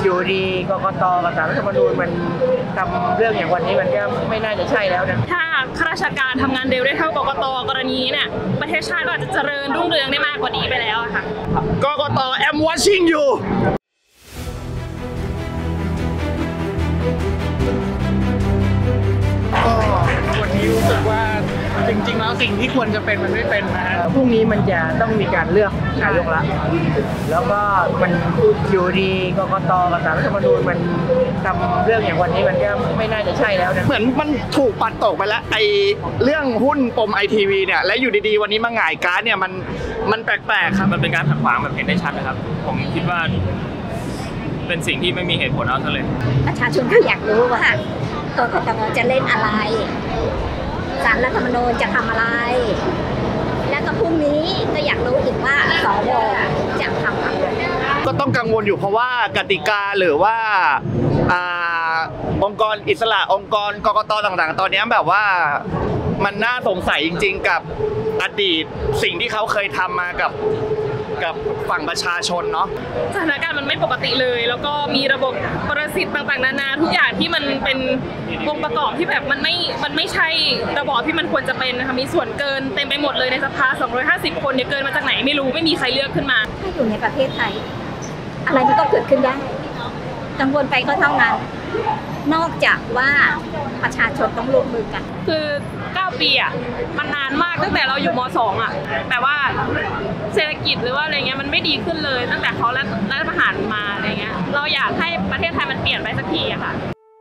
อยู่ดีกกตกับศาลรัฐธรรมนูญมันทำเรื่องอย่างวันนี้มันก็ไม่น่าจะใช่แล้วนะถ้าข้าราชการทำงานเร็วได้เท่ากกตกรณีเนี่ยประเทศชาติก็อาจจะเจริญรุ่งเรืองได้มากกว่านี้ไปแล้วค่ะกกตแอมวอชชิ่งอยู่ก็วันนี้รู้สึกว่าจริงๆแล้วสิ่งที่ควรจะเป็นมันไม่เป็นนะฮะพรุ่งนี้มันจะต้องมีการเลือกนายกละแล้วก็มันอยู่ดีกกตกับศาลรัฐธรรมนูญมันทำเรื่องอย่างวันนี้มันก็ไม่น่าจะใช่แล้วนะเหมือนมันถูกปัดตกไปแล้วไอ้เรื่องหุ้นปมITVเนี่ยและอยู่ดีๆวันนี้มาหงายการ์ดเนี่ยมันแปลกๆครับมันเป็นการขัดขวางแบบเห็นได้ชัดนะครับผมคิดว่าเป็นสิ่งที่ไม่มีเหตุผลเอาซะเลยประชาชนก็อยากรู้ว่ากกตจะเล่นอะไรศาลรัฐธรรมนูญจะทำอะไรแล้วก็พรุ่งนี้ก็อยากรู้อีกว่าสวจะทำอะไรก็ต้องกังวลอยู่เพราะว่ากติกาหรือว่าองค์กรอิสระองค์กรกกตต่างๆตอนนี้แบบว่ามันน่าสงสัยจริงๆกับอดีตสิ่งที่เขาเคยทำมากับฝั่งประชาชนเนาะสถานการณ์มันไม่ปกติเลยแล้วก็มีระบบประสิทธิ์ต่างๆนานาทุกอย่างที่มันเป็นองค์ประกอบที่แบบมันไม่ใช่ระบอบที่มันควรจะเป็นนะคะมีส่วนเกินเต็มไปหมดเลยในสภา250คนเนี่ยเกินมาจากไหนไม่รู้ไม่มีใครเลือกขึ้นมาถ้าอยู่ในประเทศไทยอะไรมันก็เกิดขึ้นได้กังวลไปก็เท่านั้นนอกจากว่าประชาชนต้องร่วมมือกันคือ9 ปีอ่ะมันนานมากตั้งแต่เราอยู่ม.2 อ่ะแต่ว่าเศรษฐกิจหรือว่าอะไรเงี้ยมันไม่ดีขึ้นเลยตั้งแต่เขารัฐประหารมาอะไรเงี้ยเราอยากให้ประเทศไทยมันเปลี่ยนไปสักทีอะค่ะ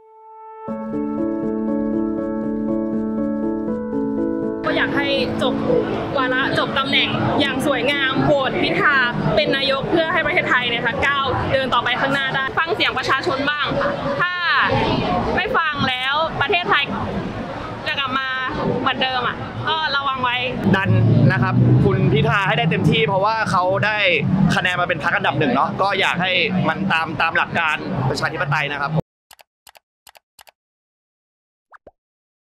ก็อยากให้จบวาระจบตำแหน่งอย่างสวยงามโหวตพิธาเป็นนายกเพื่อให้ประเทศไทยเนี่ยค่ะก้าวเดินต่อไปข้างหน้าได้ฟังเสียงประชาชนบ้างค่ะถ้าไม่ฟังแล้วประเทศไทยจะกลับมาเหมือนเดิมอ่ะก็ระวังไว้ดันนะครับคุณพิธาให้ได้เต็มที่เพราะว่าเขาได้คะแนนมาเป็นพรรคอันดับ 1เนาะก็อยากให้มันตามหลักการประชาธิปไตยนะครับ